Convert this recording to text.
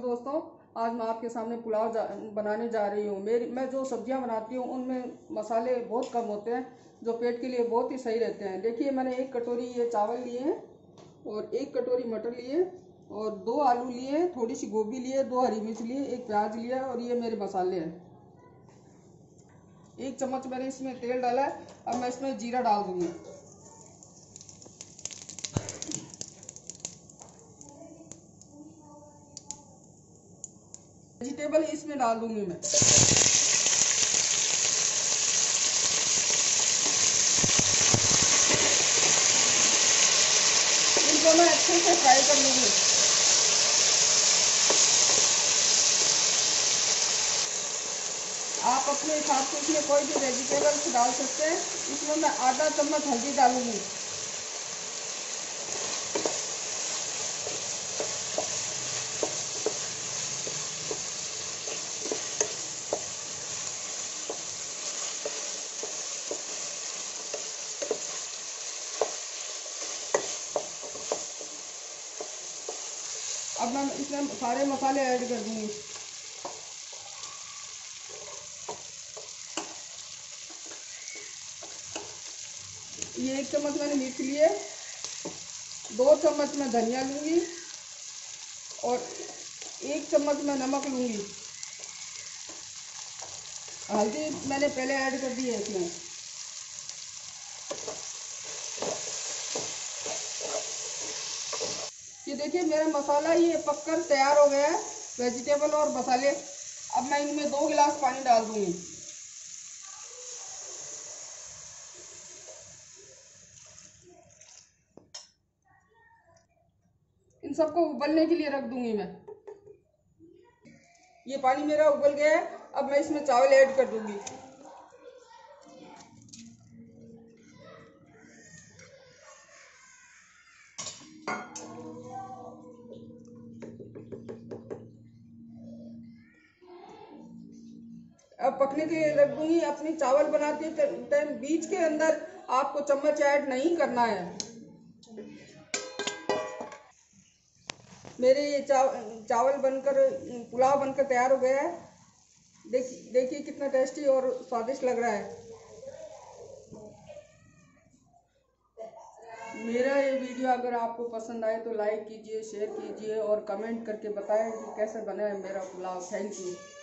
दोस्तों, आज मैं आपके सामने पुलाव बनाने जा रही हूँ। मैं जो सब्जियाँ बनाती हूँ उनमें मसाले बहुत कम होते हैं, जो पेट के लिए बहुत ही सही रहते हैं। देखिए, मैंने 1 कटोरी ये चावल लिए हैं और 1 कटोरी मटर लिए और 2 आलू लिए, थोड़ी सी गोभी लिए, 2 हरी मिर्च लिए, 1 प्याज लिया और ये मेरे मसाले हैं। 1 चम्मच मैंने इसमें तेल डाला है। अब मैं इसमें जीरा डाल दूँगी। वेजिटेबल इसमें डाल दूंगी मैं। इनको मैं अच्छे से फ्राई कर लूंगी। आप अपने हिसाब से इसमें कोई भी वेजिटेबल्स डाल सकते हैं। इसमें मैं आधा चम्मच हल्दी डालूंगी। अब मैं इसमें सारे मसाले ऐड कर दूंगी। ये 1 चम्मच मैंने मिर्च लिए, 2 चम्मच मैं धनिया लूंगी और 1 चम्मच मैं नमक लूंगी। हल्दी मैंने पहले ऐड कर दी है इसमें। ये देखिए, मेरा मसाला ये पककर तैयार हो गया है, वेजिटेबल और मसाले। अब मैं इनमें 2 गिलास पानी डाल दूंगी। इन सबको उबलने के लिए रख दूंगी मैं। ये पानी मेरा उबल गया है। अब मैं इसमें चावल ऐड कर दूंगी। अब पकने के लिए रख दूंगी। अपनी चावल बनाते टाइम बीच के अंदर आपको चम्मच ऐड नहीं करना है। मेरे ये चावल बनकर, पुलाव बनकर तैयार हो गया है। देखिए कितना टेस्टी और स्वादिष्ट लग रहा है। मेरा ये वीडियो अगर आपको पसंद आए तो लाइक कीजिए, शेयर कीजिए और कमेंट करके बताएं कि कैसे बना है मेरा पुलाव। Thank you.